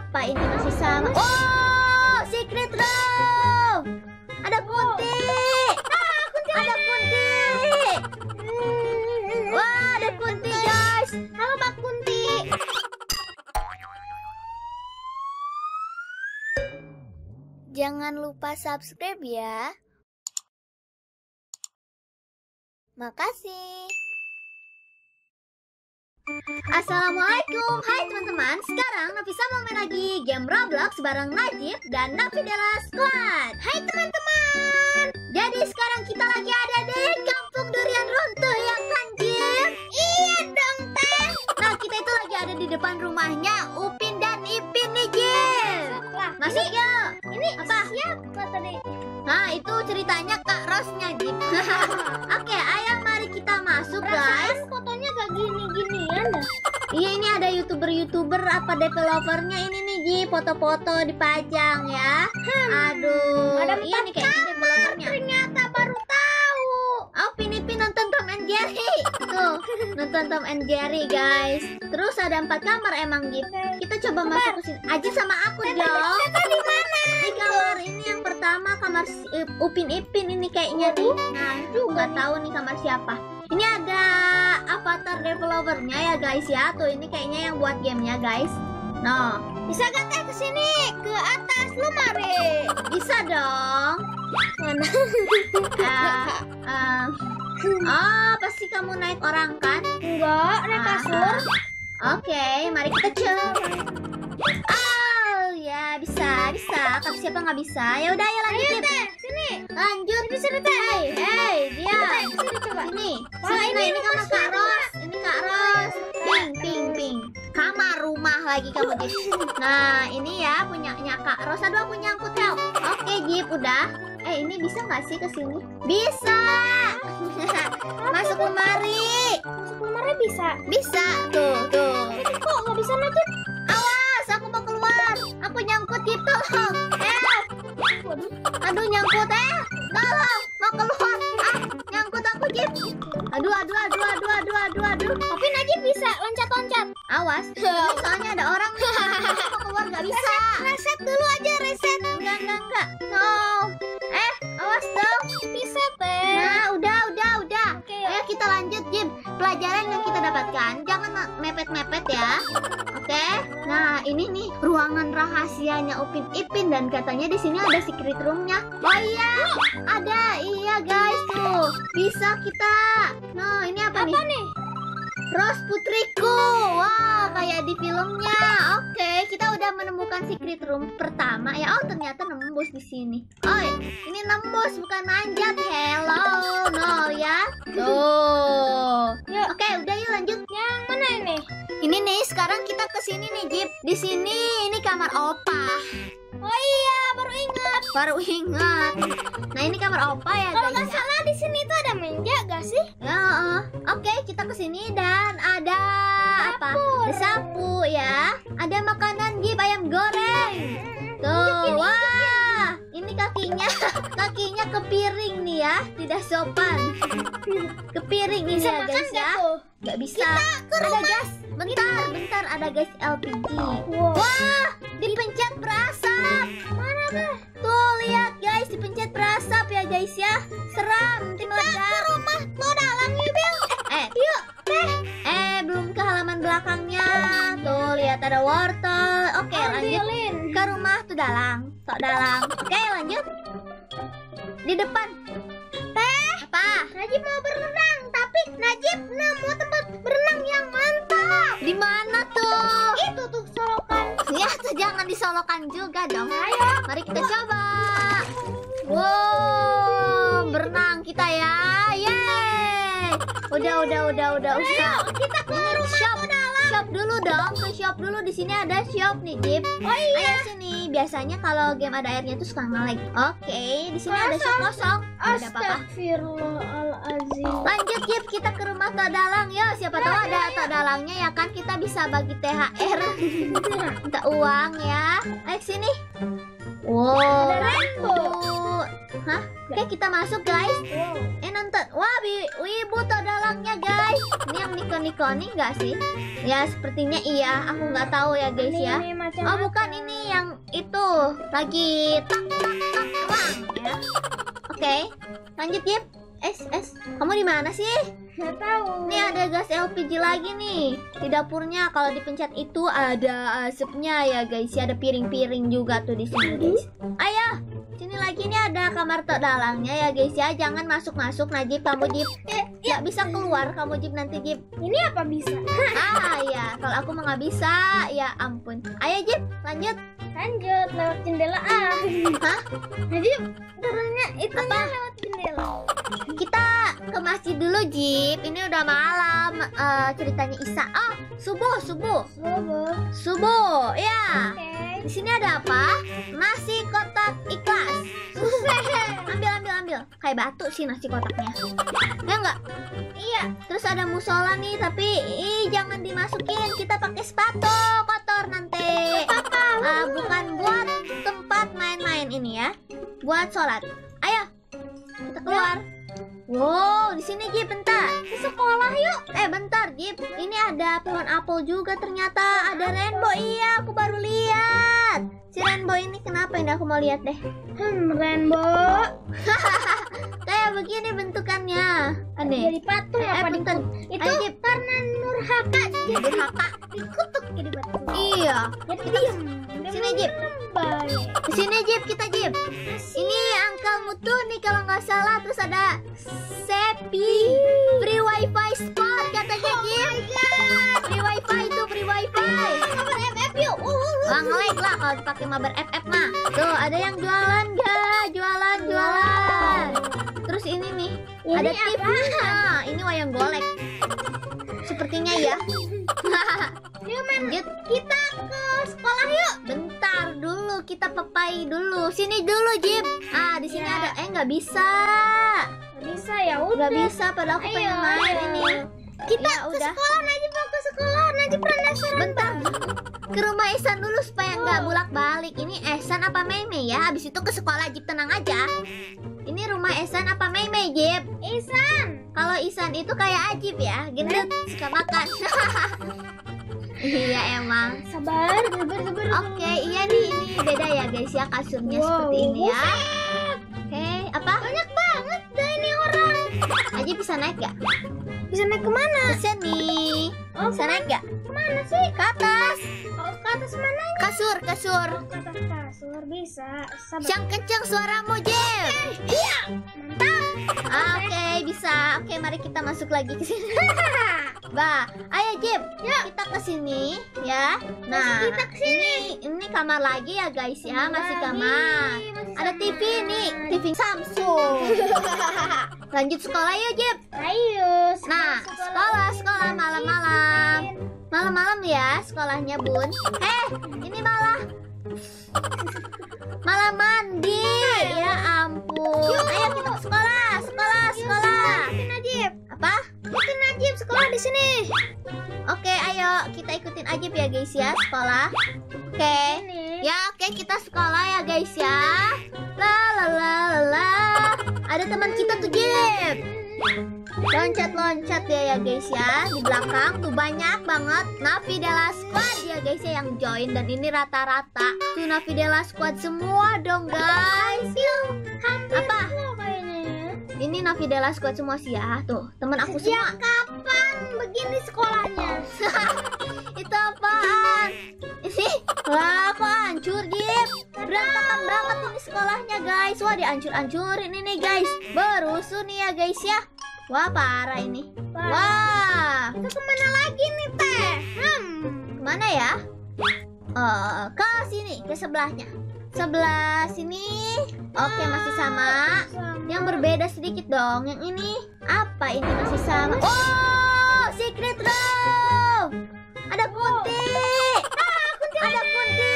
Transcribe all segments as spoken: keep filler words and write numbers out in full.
Apa ini masih sama? Oh, secret room. Ada Kunti. Ah, Kunti. Ada Kunti. Wah, ada Kunti, guys. Halo, Mbak Kunti. Jangan lupa subscribe ya. Makasih. Assalamualaikum, hai teman-teman. Sekarang Nafisa mau main lagi game Roblox bareng Najib dan Nafidela Squad. Hai teman-teman. Jadi sekarang kita lagi ada di Kampung Durian Runtuh ya kan, Jim? Iya dong, Teh. Nah, kita itu lagi ada di depan rumahnya Upin dan Ipin nih, Jim. Lah, Masuk yuk. ini Apa? siapa tadi? Nah, itu ceritanya Kak Rosnya, Jim. Oke, ayo mari kita masuk, guys. Perasaan fotonya gak gini-ginian dah. Iya, ini ada youtuber-youtuber apa developernya ini nih, Ji, foto-foto dipajang ya. Aduh, Ada iya nih kayaknya developernya. Ternyata baru tahu. Oh, Pin-Ipin nonton Tom and Jerry. Tuh, nonton Tom and Jerry, guys. Terus ada empat kamar emang, Ji. Kita coba masuk ke sini. Aja sama aku dong. Tete di mana? Di kamar ini yang pertama kamar si, uh, Upin Ipin ini kayaknya nih. Nah, juga nggak tahu nih kamar siapa. Ini ada avatar developernya ya guys ya. Tuh ini kayaknya yang buat gamenya guys. Nah, Bisa gak Teh kesini ke atas lemari? bisa dong. Mana? Ah, ah. Oh, pasti kamu naik orang kan? Enggak, naik kasur. Ah, Oke, mari kita coba. Oh ya bisa, bisa. Kata siapa nggak bisa? Ya udah ya lanjut. Ayo Jip. Teh, sini. Lanjut di sini teh. Hey, hey, dia. Teh, sini coba. Ini, Wah, sini, ini nah, ini kamar rumah Kak siapa? Ros. Ini Kak Ros. Ping, ping, ping. Kamar rumah lagi kamu, Jip. Nah, ini ya punyanya Kak Ros. Aduh, aku nyangkut help. Oke, Jip, udah. Eh, ini bisa nggak sih ke sini? Bisa. Masuk lemari. Masuk lemari bisa. Bisa. Tuh, tuh. Tapi kok nggak bisa Najib? Awas, aku mau keluar. Aku nyangkut, Jip, tolong. Help. Waduh. Aduh, nyangkut, eh. Tolong, mau keluar. Ah, nyangkut aku, Jip. Aduh, aduh, aduh, aduh, aduh, aduh, aduh. Tapi Najib bisa loncat-loncat. Awas, ini soalnya ada orang nih. Mau keluar nggak bisa. Reset dulu aja, reset. Enggak, enggak, enggak. No. Eh, awas dong. Bisa Teh. Nah, udah, udah, udah. Oke. Ayo kita lanjut, Jim. Pelajaran yang kita dapatkan, jangan mepet-mepet ya. Oke. Nah, ini nih ruangan rahasianya Upin Ipin dan katanya di sini ada secret roomnya. Oh iya, ada. Iya guys tuh. Bisa kita. Nah, ini apa, Apa nih? nih? Ros putriku. Wah, kayak di filmnya. Oke, kita udah menemukan secret room pertama ya. Oh, ternyata nembus di sini. Oh, ini nembus bukan manjat. Hello, no ya. Tuh. Yuk. Oke, udah yuk lanjut. Yang mana ini? Ini nih, sekarang kita ke sini nih, Jip. Di sini ini kamar Opa. Oh iya, baru ingat. Baru ingat. Nah, ini kamar Opa ya, Kalau guys. nggak salah di sini tuh ada meja gak sih? Ya, uh, oke, kita ke sini dan ada apa? Ada sapu ya. Ada makanan Jip, ayam goreng. Tuh, wah. Ini kakinya, kakinya ke piring nih ya, tidak sopan. Ke piring ini Bisa ya, makan guys gak ya. tuh? Gak bisa. Ada gas. Bentar, bentar, ada gas L P G. Wow. Wah, dipencet berasap. Mana deh? Tuh lihat guys, dipencet berasap ya guys ya. Seram, nanti meledak. Ke rumah lo dalang yuk, Bel. Eh, yuk. Eh, eh belum ke halaman belakangnya. Tuh lihat ada wortel. Oke, lanjut Ambilin. ke rumah tuh dalang. Tok dalang. Oke, lanjut. Di depan. Teh, Apa? Najib mau berenang, tapi Najib nemu tempat berenang yang mantap. Di mana tuh? Itu tuh solokan. Ya, tuh jangan disolokan juga dong. Ayo. Mari kita coba. Wow, berenang kita ya. Yeay. Udah, udah, udah, udah, udah. Ayo, kita ke Ini rumah shop. tuh dalam. Shop dulu dong, ke shop dulu. Di sini ada shop nih, Jip. Oh iya. Ayo sini. Biasanya kalau game ada airnya tuh suka nge-lag. Oke, di sini ada shop kosong. Nggak ada apa-apa. Astagfirullahaladzim. Lanjut, Jip, kita ke rumah Tok Dalang. Yuk, siapa tahu ada Tok Dalangnya ya kan, kita bisa bagi T H R. Minta uang ya. Ayo sini. Wow. Ada rainbow. Hah? Oke, kita masuk guys. Wow. Eh nonton. Wah, wi wibu Tok Dalangnya guys. Ini yang Niko Koni-koni nggak sih? Ya sepertinya iya. Aku nggak tahu ya guys Ini, ya. ini macam Oh apa? bukan, ini yang itu lagi tak tak tak terang ya. Oke, lanjut Jip. Es es, kamu di mana sih? Nggak tahu. Ini ada gas L P G lagi nih di dapurnya. Kalau dipencet itu ada asapnya ya guys. Ya, ada piring-piring juga tuh di sini guys. Ayo, sini lagi nih ada kamar tok dalangnya ya guys ya. Jangan masuk-masuk Najib, kamu Jib. Nggak bisa keluar kamu Jib nanti Jib. Ini apa bisa? Ah ya, kalau aku mah nggak bisa. Ya ampun. Ayo Jib, lanjut. Lanjut lewat jendela ah. Hah? Najib, turunnya itu lewat jendela. Kita ke masjid dulu Jib. Ini udah malam. Eh, ceritanya Isa. Oh, subuh, subuh. Bobo. Subuh, ya. Oke. Di sini ada apa? Nasi kotak ikhlas. Ambil, ambil, ambil. Kayak batu sih nasi kotaknya. Ya enggak? Iya. Terus ada musola nih, tapi ih, jangan dimasukin. Kita pakai sepatu kotor nanti. Ah, bukan buat tempat main-main ini ya. Buat sholat. Ayo, kita keluar. Wow, di sini Jip, bentar. Ke sekolah yuk. Eh, bentar Jip. Ini ada pohon apel juga ternyata. Ada rainbow. Iya, aku baru lihat. Si rainbow ini kenapa ini? Aku mau lihat deh. Hmm, rainbow. Kayak begini bentukannya. Aneh. Jadi patung Eh, apa eh, bentar. di Itu Ayo, Jip. karena Nurhaka jadi Durhaka. dikutuk jadi batu. Iya. Jadi diem. Sini Jip. Baik. Di sini Jip, kita Jip. Ini Uncle Mutu nih kalau nggak salah. Terus ada Sepi free wifi spot katanya Jip. Free wifi itu free wifi. Mabar F F yuk. Bang lag lah kalau dipakai mabar F F mah. Tuh ada yang jualan gak? Jualan jualan. Terus ini nih Ini ada T V. Nah, ini wayang golek. Sepertinya ya. Yuk men, Lanjut. kita ke sekolah yuk. Bentar dulu, kita pepai dulu. Sini dulu Jip. Ah di sini Ya. ada. Eh nggak bisa. Nggak bisa ya udah. Nggak bisa. Padahal aku Ayo, pengen main ayo. ini. Kita Ya, ke udah. sekolah, Najib mau ke sekolah. Najib penasaran. Bentar. Ke rumah Ihsan dulu supaya nggak Oh. bolak-balik. Ini Ihsan apa Meme ya? Habis itu ke sekolah Jip, tenang aja. Ini rumah Ihsan apa Meme Jip? Ihsan. Kalau Ihsan itu kayak Ajib ya, gendut, suka makan. Iya emang. Sabar, sabar, sabar. Oke, iya nih ini beda ya guys ya kasurnya Wow, seperti ini ya. buset. Oke, apa? Banyak banget dah ini orang. Ajib bisa naik gak? Bisa naik kemana? Bisa nih. Oh, Bisa naik gak? kemana sih? Ke atas. Oh, ke atas mana? Kasur, kasur. Oh, ke atas kasur bisa. Sabar. Yang kencang suaramu, Jeb. Iya. Mantap. Oke, bisa. Oke, mari kita masuk lagi ke sini. Bah, ayo Jeb, kita ke sini ya. Nah, kita ke ini ini kamar lagi ya guys ya, masih Lagi, kamar. masih Ada T V kamar. nih, T V Samsung. Lanjut sekolah yuk Jeb. Ayo. Nah, sekolah, sekolah malam-malam. Malam-malam ya sekolahnya Bun. Eh, ini malah malah mandi. Ya ampun. Ayo kita ke sekolah, sekolah, sekolah. Ikutin Najib. Apa? Ikutin Najib sekolah di sini. Oke, ayo kita ikutin Ajib ya guys ya sekolah. Oke. Ini. Ya, oke kita sekolah ya guys ya. La la la la la. Ada teman kita tuh Jib. Loncat-loncat ya ya guys ya. Di belakang tuh banyak banget Nafidela Squad ya guys ya yang join, dan ini rata-rata tuh Nafidela Squad semua dong guys. Hampir Apa? semua kayaknya ya. Ini Nafidela Squad semua sih ya. Tuh, teman aku Sejak semua. kapan begini sekolahnya? Itu apaan? Ini lah kok hancur Jip. Berantakan banget ini sekolahnya guys. Wah dihancur-hancurin ini guys. Berusuh nih ya guys ya. Wah parah ini. Wah. Kita kemana lagi nih teh? Hmm. Kemana ya? Eh, ke sini, ke sebelahnya. Sebelah sini. Oke masih sama. Yang berbeda sedikit dong. Yang ini apa ini masih sama? Oh, secret room. Ada kunti. Ah, kunti. Ada kunti.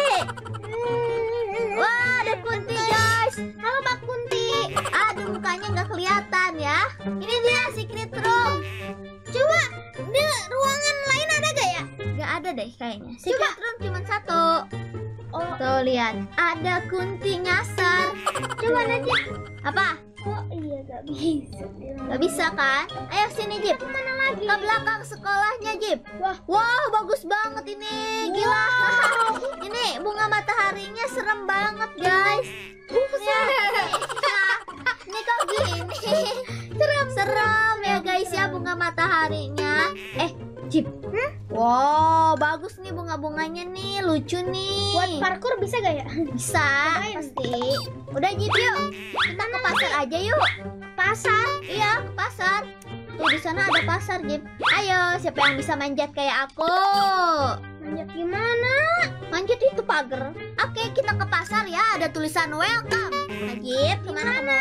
Wah, ada kunti guys. Halo Mbak Kunti. Aduh, mukanya nggak kelihatan ya. Ini dia secret room. Coba di ruangan lain ada gak ya? Nggak ada deh kayaknya. Secret room cuma satu. Oh, Tuh lihat, ada kunti nyasar. coba Najib. Apa? Oh iya gak Gak bisa. Gak bisa kan? Ayo sini Jip. Mana lagi? Ke belakang sekolahnya Jip. Wah. Wah, bagus banget ini. Gila. Ini bunga mataharinya serem banget guys. Nah, ini kok gini. Serem. Serem ya guys ya bunga mataharinya. Eh Jip. Hmm? Wow, bagus nih bunga-bunganya nih, lucu nih. Buat parkour bisa gak ya? Bisa, Main. pasti. Udah Jip yuk. Kita ke pasar aja yuk. Pasar? Iya, ke pasar. Tuh di sana ada pasar, Jip. Ayo, siapa yang bisa manjat kayak aku? Manjat gimana? Manjat itu pagar. Oke, kita ke pasar ya. Ada tulisan welcome. Nah, Jip, kemana kamu?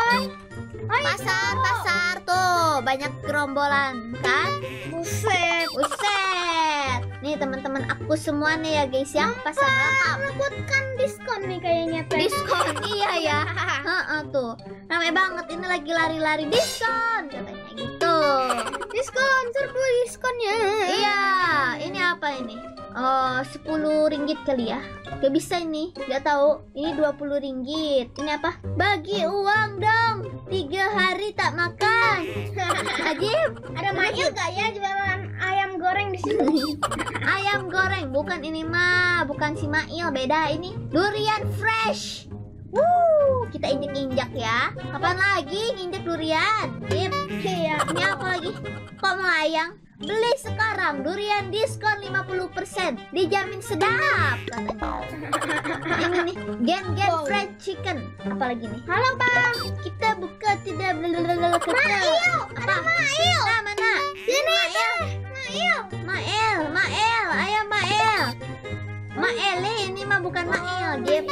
Pasar, pasar tuh. Banyak gerombolan, kan? Buset. Buset. Nih teman-teman aku semua nih ya guys ya. Pasar welcome. Menakutkan diskon nih kayaknya teh. Diskon, iya ya. Heeh tuh. Ramai banget ini lagi lari-lari diskon katanya gitu. Diskon, serbu diskonnya. Iya, ini apa ini? Oh, sepuluh ringgit kali ya. Gak bisa ini, gak tahu. Ini dua puluh ringgit. Ini apa? Bagi uang dong. Tiga hari tak makan. Ajib. Ada Mail gak ya jualan ayam goreng di sini? Ayam goreng, bukan ini mah, bukan si Mail, beda ini. Durian fresh. Wuh, kita injek-injek ya. Kapan lagi nginjek durian? Jip. Iya. Ini apa lagi? Kok melayang? Beli sekarang, durian diskon lima puluh persen. Dijamin sedap katanya. Ini nih, gen-gen Wow. fried chicken. Apa lagi nih? Halo bang. Kita buka tidak blablabla kecil. Mail, Apa? Mail. Nah, mana? Sini Mail. Mail. Mael, Mael, ayo Mael. Mael ini mah bukan Mael, Jip.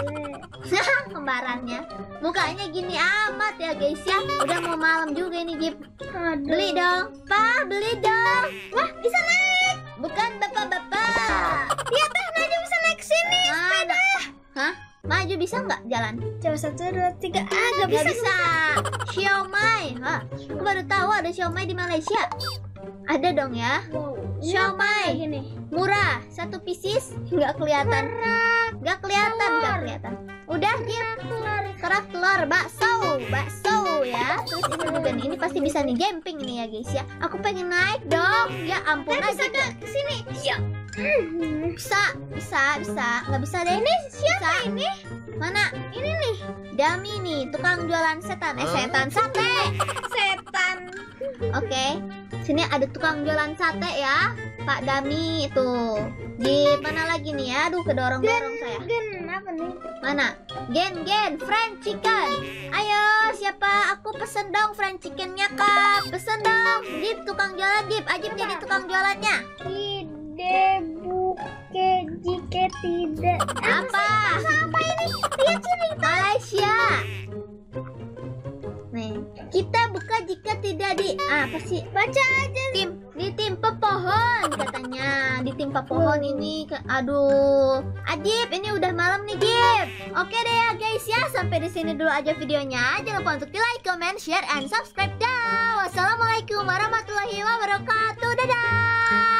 Kembarannya. Mukanya gini amat ya guys ya. Udah mau malam juga ini Jip. Aduh. Beli dong. Pa, beli dong. Wah, bisa naik. Bukan bapak-bapak. Dia teh Najib bisa naik sini. Mana? Hah? Maju bisa nggak jalan? Coba satu dua tiga. Ah, gak Nggak bisa. bisa. Xiaomai. Hah? Aku baru tahu ada Xiaomai di Malaysia. Ada dong ya. Wow. Xiaomai. Gini. Murah. Satu pieces nggak kelihatan. Nggak kelihatan, nggak Telur. kelihatan. Udah Jip. Kerak telur, bakso, bakso ya. Terus ini juga nih, ini pasti bisa nih camping nih ya guys ya. Aku pengen naik dong. Ya ampun Eh, bisa aja. gak kesini? Iya. Bisa, bisa, bisa. Nggak bisa deh. Ini siapa ini? Mana? Ini nih. Dami nih, tukang jualan setan. Eh, setan sate. Setan. Oke. Sini ada tukang jualan sate ya. Pak Dami itu. Di mana lagi nih ya? Aduh, kedorong-dorong saya. Gen apa nih? Mana? Gen gen fried chicken. Ayo, siapa? Aku pesen dong fried chickennya kak. Pesen dong. Jip tukang jualan Jip. Ajib jadi tukang jualannya. Tidak buke jika tidak. Apa? Apa ini? Lihat sini. Malaysia. Nih, kita buka jika tidak di ah, apa sih? Baca aja. Tim ditimpa pohon katanya. Ditimpa pohon ini. ke- Aduh. Ajib, ini udah malam nih, Jip. Oke deh ya guys ya, sampai di sini dulu aja videonya. Jangan lupa untuk di like, comment, share, and subscribe. Dah. Wassalamualaikum warahmatullahi wabarakatuh. Dadah.